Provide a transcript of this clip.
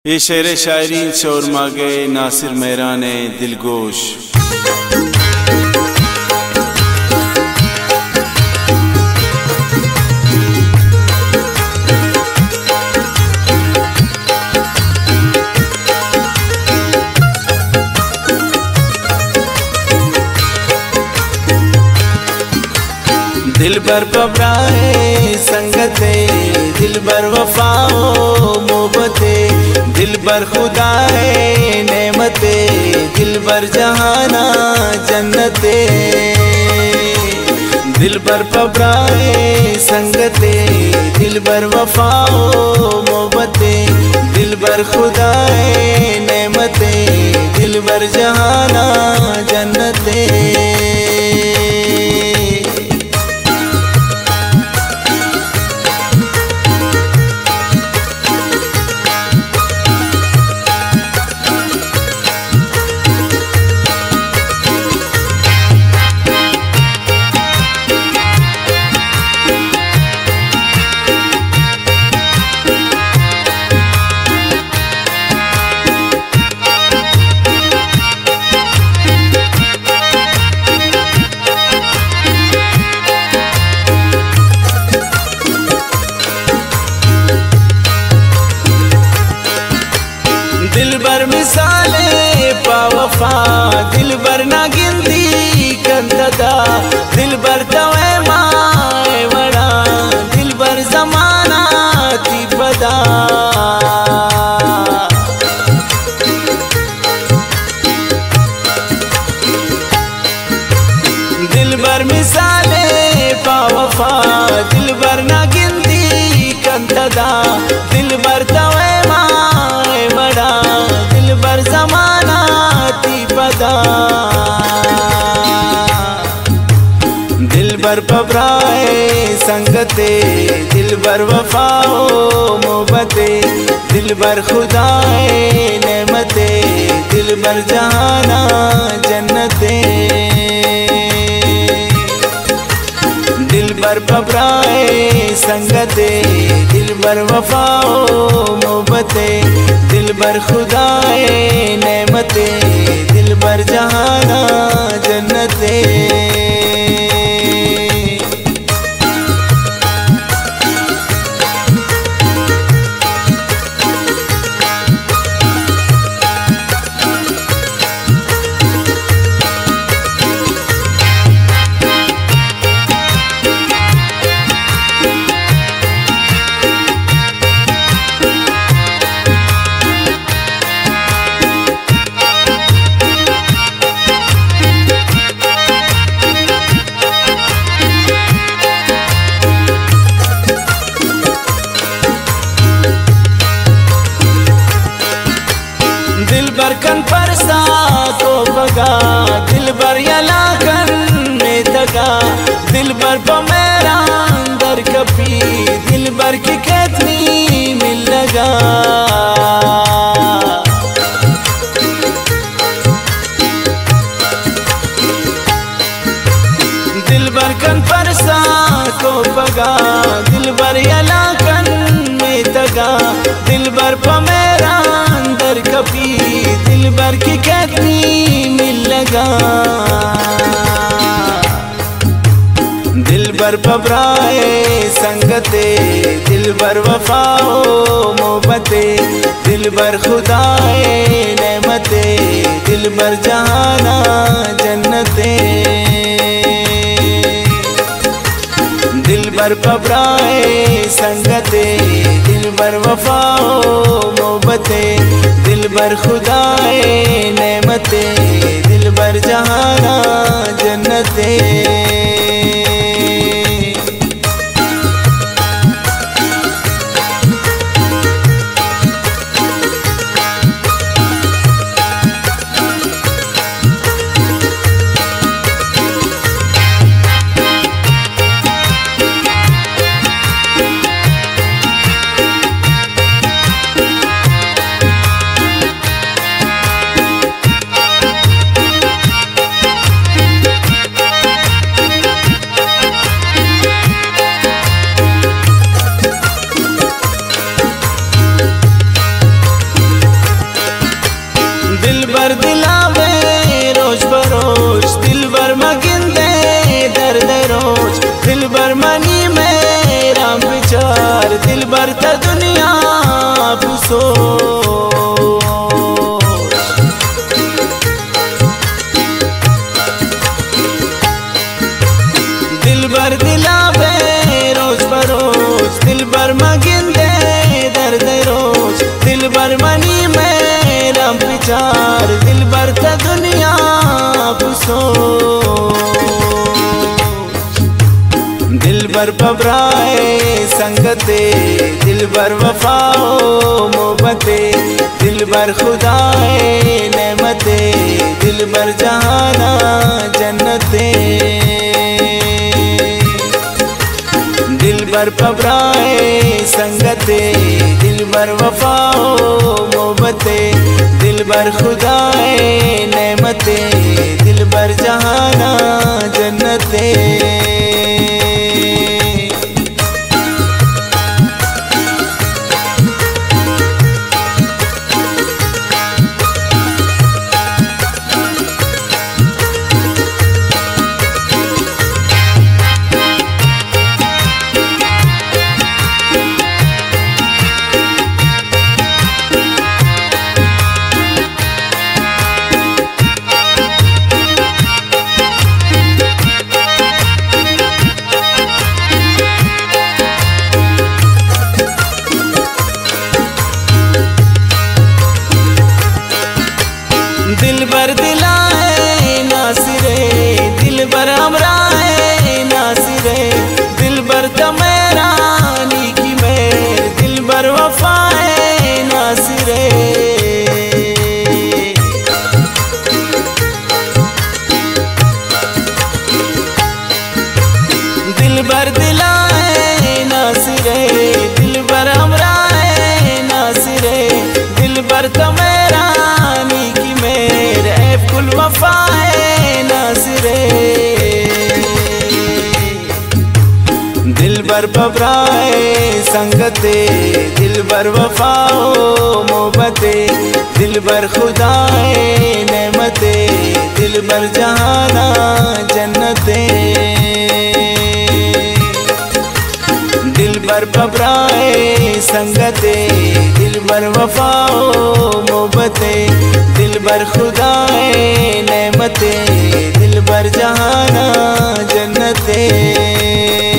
ये शेर शायरी शोर मागे नासिर मेहराने दिलगोश। दिल बर पबराए संगते, दिल बर वफाओ मोहब्बते, दिल बर खुदाए नेमते, दिल बर जहाना जन्नते। दिल बर पबराए संगते, दिल बर वफाओ मोहब्बते, दिल बर खुदाए नेमते, दिल बर जहाना जन्नते। दिल बर मिसाले पावफा, दिल बर ना गिंदी कंददा, दिल बर तवे माए वड़ा, दिल बर जमाना ती बदा। दिल बर मिसाले पावफा, दिल बर ना गिंदी कंददा, दिल बर तवे माए वड़ा, दिल बर जमाना ती बदा। दिल बर पबराए संगते, दिल बर वफाओ मोहब्बते, दिल बर खुदाए नेमते, दिल बर जहाना जन्नते। दिल बर पबराए संगते, दिल बर वफाओ मोहब्बते, दिल बर खुदाए नेमते, दिल बर जहाना जन्नते। दिल बर कन परसा को बगा, दिल बर यला कन में दगा, दिल बर को मेरा अंदर कपी, दिल बर की कितनी मिल लगा। दिल बर कन परसा को बगा, दिल बर यला कन में दगा, दिल बर को मेरा अंदर कपी, दिल बर की कितनी मिल लगा। दिल बर पबराए संगते, दिल बर वफाओ मोहब्बते, दिल बर खुदाए नेमते, दिल बर जहाना जन्नते। दिल बर पबराए संगते, दिल बर वफाओ मोहब्बते, दिल बर खुदाए नेमते, दिल बर जहाना जन्नते। भर था दुनिया अफसोस। दिल भर दिलावे रोज बरोज, दिल भर मगिंदे दर्द रोज, दिल भर मनी मेरा विचार, दिल भर था दुनिया अफसोस। दिल भर पबराए संगते, दिल भर वफाओ मोहब्बते, दिल भर खुदाए नेमते, दिल भर जहाना जन्नते। दिल भर पबराए संगते, दिल भर वफाओ मोहब्बते, दिल भर खुदाए नेमते, दिल भर जहाना जन्नते। दिल भर दिलाए नासिरे, दिल भर हमराए नासिरे, दिल भर तमेरा नी की मेर, दिल भर वफाए नासिरे। दिल भर दिलाए नासिरे, दिल भर हमराए नासिरे, दिल भर तमेरा कुल वफाए नासिरे। दिल भर पबराए संगते, दिल भर वफाओ मोहब्बते, दिल भर खुदाए नेमते, दिल भर जहाना जन्नते। दिल भर पबराए संगते, दिल भर वफाओ मोहब्बते, दिल भर खुदाए नेमते, दिल भर जहाना जन्नते।